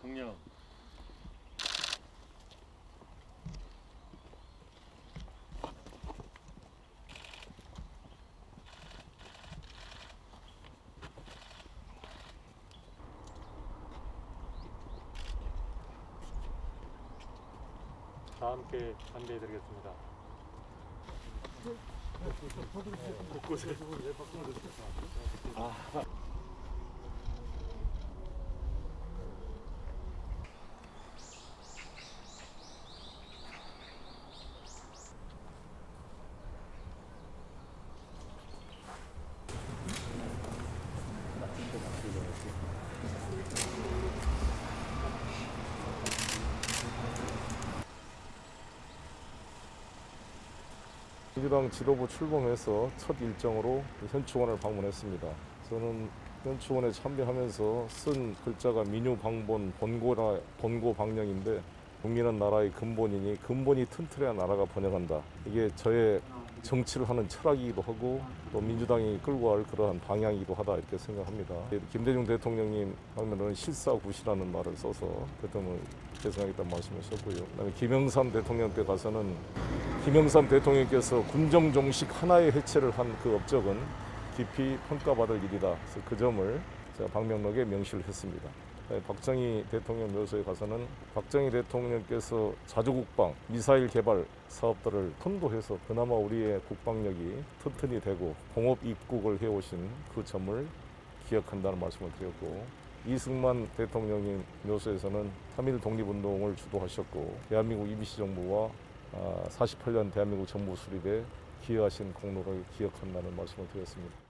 공룡. 다 함께 안내해드리겠습니다. 곳곳에. 민주당 지도부 출범해서 첫 일정으로 현충원을 방문했습니다. 저는 현충원에 참여하면서 쓴 글자가 민유방본, 본고 방령인데 국민은 나라의 근본이니 근본이 튼튼해야 나라가 번영한다. 이게 저의 정치를 하는 철학이기도 하고 또 민주당이 끌고 갈 그러한 방향이기도 하다 이렇게 생각합니다. 김대중 대통령님 하면은 실사구시라는 말을 써서 대통령을 대성하겠다는 말씀하셨고요. 그다음에 김영삼 대통령 때 가서는 김영삼 대통령께서 군정종식 하나의 해체를 한 그 업적은 깊이 평가받을 일이다. 그래서 그 점을 제가 방명록에 명시를 했습니다. 박정희 대통령 묘소에 가서는 박정희 대통령께서 자주국방, 미사일 개발 사업들을 선도해서 그나마 우리의 국방력이 튼튼히 되고 공업 입국을 해오신 그 점을 기억한다는 말씀을 드렸고, 이승만 대통령님 묘소에서는 3.1 독립운동을 주도하셨고 대한민국 임시 정부와 48년 대한민국 정부 수립에 기여하신 공로를 기억한다는 말씀을 드렸습니다.